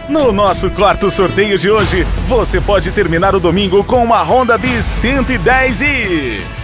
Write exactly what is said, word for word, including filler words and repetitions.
No nosso quarto sorteio de hoje, você pode terminar o domingo com uma Honda Bis cento e dez i.